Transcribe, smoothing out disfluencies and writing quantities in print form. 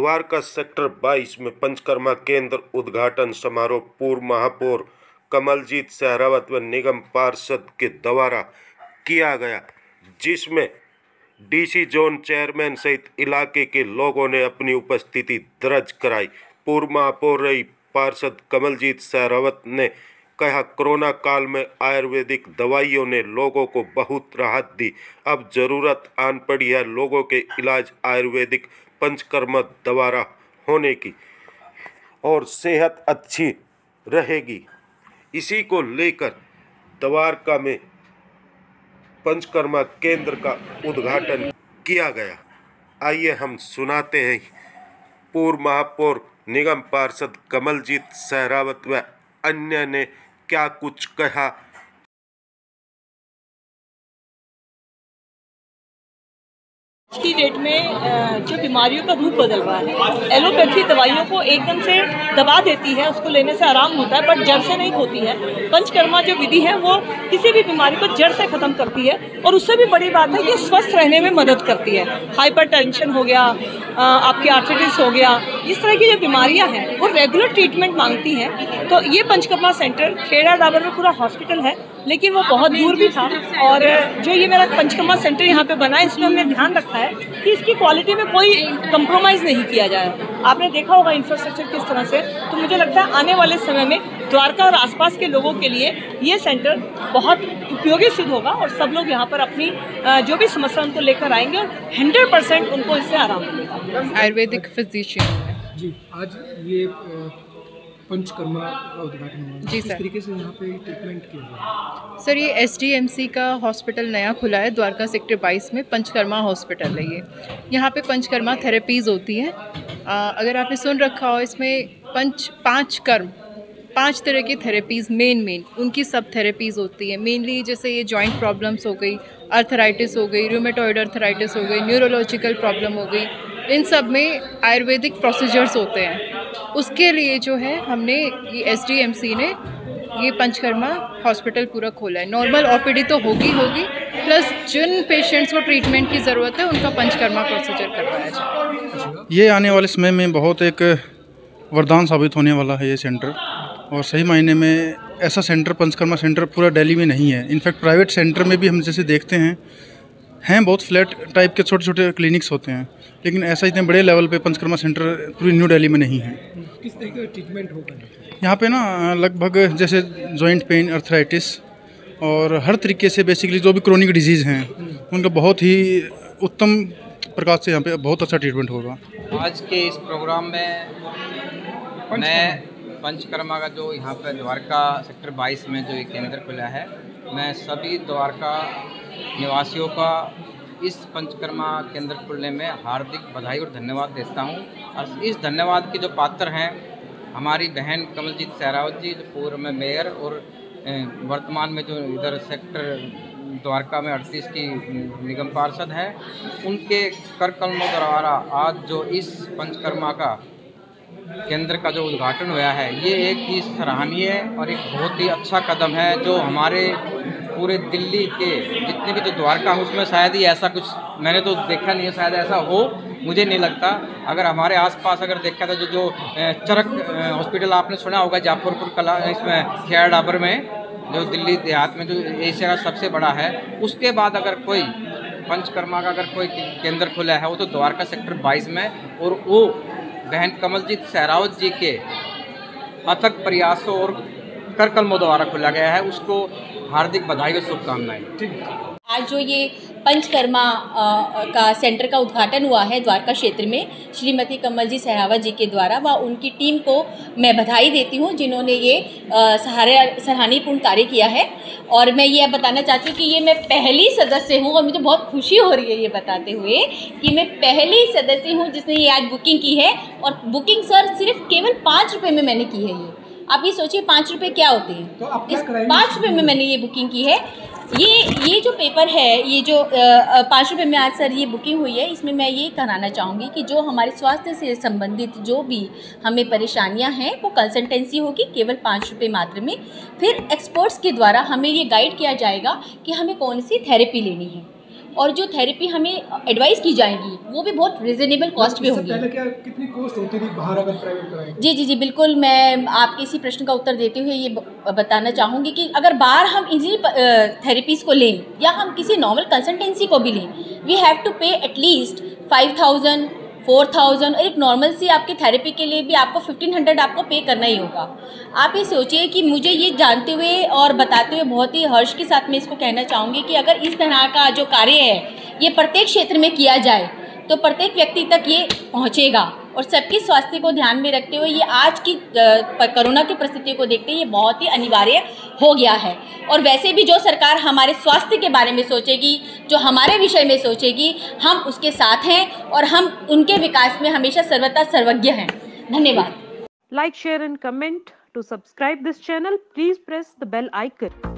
Dwarka sector 22 में पंचकर्मा केंद्र उद्घाटन समारोह पूर्व महापौर कमलजीत सहरावत व निगम पार्षद के द्वारा किया गया, जिसमें डीसी जोन चेयरमैन सहित इलाके के लोगों ने अपनी उपस्थिति दर्ज कराई। पूर्व महापौर रही पार्षद कमलजीत सहरावत ने कहा, कोरोना काल में आयुर्वेदिक दवाइयों ने लोगों को बहुत राहत दी। अब जरूरत आन पड़ी है लोगों के इलाज आयुर्वेदिक पंचकर्मा द्वारा होने की और सेहत अच्छी रहेगी। इसी को लेकर द्वारका में पंचकर्मा केंद्र का उद्घाटन किया गया। आइए हम सुनाते हैं पूर्व महापौर निगम पार्षद कमलजीत सहरावत व अन्य ने क्या कुछ कहा। आज की डेट में जो बीमारियों का रूप बदल रहा है, एलोपैथी दवाइयों को एकदम से दबा देती है, उसको लेने से आराम होता है, बट जड़ से नहीं होती है। पंचकर्मा जो विधि है वो किसी भी बीमारी को जड़ से खत्म करती है और उससे भी बड़ी बात है कि स्वस्थ रहने में मदद करती है। हाइपरटेंशन हो गया, आपकी आर्थराइटिस हो गया, इस तरह की जो बीमारियां हैं वो रेगुलर ट्रीटमेंट मांगती हैं। तो ये पंचकर्मा सेंटर खेड़ा डाबर में पूरा हॉस्पिटल है, लेकिन वो बहुत दूर भी था। और जो ये मेरा पंचकर्मा सेंटर यहाँ पे बना है, इसमें हमने ध्यान रखा है कि इसकी क्वालिटी में कोई कंप्रोमाइज़ नहीं किया जाए। आपने देखा होगा इंफ्रास्ट्रक्चर किस तरह से, तो मुझे लगता है आने वाले समय में द्वारका और आसपास के लोगों के लिए ये सेंटर बहुत उपयोगी सिद्ध होगा और सब लोग यहाँ पर अपनी जो भी समस्या उनको लेकर आएंगे और 100% उनको इससे आराम मिलेगा। आयुर्वेदिक फिजिशियन जी, आज ये पंचकर्मा का उद्घाटन हुआ। जी किस सर, तरीके से यहाँ पे ट्रीटमेंट किया गया? सर ये SDMC का हॉस्पिटल नया खुला है द्वारका सेक्टर 22 में। पंचकर्मा हॉस्पिटल है ये। यहाँ पे पंचकर्मा थेरेपीज़ होती हैं। अगर आपने सुन रखा हो, इसमें पांच तरह की थेरेपीज़ मेन उनकी सब थेरेपीज़ होती है। मेनली जैसे ये जॉइंट प्रॉब्लम्स हो गई, अर्थराइटिस हो गई, रूमेटॉइड अर्थराइटिस हो गई, न्यूरोलॉजिकल प्रॉब्लम हो गई, इन सब में आयुर्वेदिक प्रोसीजर्स होते हैं। उसके लिए जो है हमने ये SDMC ने ये पंचकर्मा हॉस्पिटल पूरा खोला है। नॉर्मल OPD तो होगी, प्लस जिन पेशेंट्स को ट्रीटमेंट की ज़रूरत है उनका पंचकर्मा प्रोसीजर करवाया जाए। ये आने वाले समय में बहुत एक वरदान साबित होने वाला है ये सेंटर, और सही मायने में ऐसा सेंटर पंचकर्मा सेंटर पूरा दिल्ली में नहीं है। इनफैक्ट प्राइवेट सेंटर में भी हम जैसे देखते हैं बहुत फ्लैट टाइप के छोटे छोटे क्लिनिक्स होते हैं, लेकिन ऐसा इतने बड़े लेवल पे पंचकर्मा सेंटर पूरी न्यू दिल्ली में नहीं है। किस तरीके का ट्रीटमेंट होगा यहाँ पे ना लगभग जैसे जॉइंट पेन, अर्थराइटिस और हर तरीके से बेसिकली जो भी क्रोनिक डिजीज़ हैं उनका बहुत ही उत्तम प्रकार से यहाँ पे बहुत अच्छा ट्रीटमेंट होगा। आज के इस प्रोग्राम में मैं पंचकर्मा का जो यहाँ पे द्वारका सेक्टर 22 में जो एक केंद्र खुला है, मैं सभी द्वारका निवासियों का इस पंचकर्मा केंद्र खुलने में हार्दिक बधाई और धन्यवाद देता हूँ। और इस धन्यवाद के जो पात्र हैं हमारी बहन कमलजीत सहरावत जी, जो पूर्व में मेयर और वर्तमान में जो इधर सेक्टर द्वारका में 38 की निगम पार्षद है, उनके कर कलमों द्वारा आज जो इस पंचकर्मा का केंद्र का जो उद्घाटन हुआ है, ये एक ही सराहनीय और एक बहुत ही अच्छा कदम है जो हमारे पूरे दिल्ली के जितने भी जो द्वारका है उसमें शायद ही ऐसा कुछ मैंने तो देखा नहीं है, शायद ऐसा हो मुझे नहीं लगता। अगर हमारे आसपास अगर देखा था जो चरक हॉस्पिटल आपने सुना होगा जाफरपुर कला, इसमें खेड़ा डाबर में जो दिल्ली देहात में जो एशिया का सबसे बड़ा है, उसके बाद अगर कोई पंचकर्मा का अगर कोई केंद्र खुला है वो तो द्वारका सेक्टर 22 में, और वो बहन कमलजीत सहरावत जी के अथक प्रयासों और कर कलमों द्वारा खोला गया है। उसको हार्दिक बधाई और शुभकामनाएं। आज जो ये पंचकर्मा का सेंटर का उद्घाटन हुआ है द्वारका क्षेत्र में श्रीमती कमलजीत सहरावत जी के द्वारा, व उनकी टीम को मैं बधाई देती हूँ जिन्होंने ये सराहनीयपूर्ण कार्य किया है। और मैं ये बताना चाहती हूँ कि ये मैं पहली सदस्य हूँ और मुझे बहुत खुशी हो रही है ये बताते हुए कि मैं पहली सदस्य हूँ जिसने ये आज बुकिंग की है। और बुकिंग सर सिर्फ केवल 5 रुपये में मैंने की है। ये आप ये सोचिए 5 रुपये क्या होते हैं, तो इस 5 रुपये में मैंने ये बुकिंग की है। ये जो पेपर है, ये जो 5 रुपये में आज सर ये बुकिंग हुई है, इसमें मैं ये कहना चाहूँगी कि जो हमारे स्वास्थ्य से संबंधित जो भी हमें परेशानियां हैं वो कंसल्टेंसी होगी केवल 5 रुपये मात्र में। फिर एक्सपर्ट्स के द्वारा हमें ये गाइड किया जाएगा कि हमें कौन सी थेरेपी लेनी है। और जो थेरेपी हमें एडवाइस की जाएंगी वो भी बहुत रिजनेबल कॉस्ट पे होंगी। पहले क्या कितनी कॉस्ट होती थी बाहर अगर प्राइवेट कराएंगे? जी बिल्कुल, मैं आपके इसी प्रश्न का उत्तर देते हुए ये बताना चाहूँगी कि अगर बाहर हम इन्हीं थेरेपीज़ को लें या हम किसी नॉर्मल कंसल्टेंसी को भी लें, we have to pay at least 5,000 4,000 और एक नॉर्मल सी आपकी थेरेपी के लिए भी आपको 1,500 आपको पे करना ही होगा। आप ये सोचिए कि मुझे ये जानते हुए और बताते हुए बहुत ही हर्ष के साथ मैं इसको कहना चाहूँगी कि अगर इस तरह का जो कार्य है ये प्रत्येक क्षेत्र में किया जाए तो प्रत्येक व्यक्ति तक ये पहुँचेगा और सबकी स्वास्थ्य को ध्यान में रखते हुए ये आज की कोरोना की परिस्थितियों को देखते हुए ये बहुत ही अनिवार्य हो गया है। और वैसे भी जो सरकार हमारे स्वास्थ्य के बारे में सोचेगी, जो हमारे विषय में सोचेगी, हम उसके साथ हैं और हम उनके विकास में हमेशा सर्वथा सर्वज्ञ हैं। धन्यवाद। Like, share and comment. To subscribe this channel, please press the bell icon.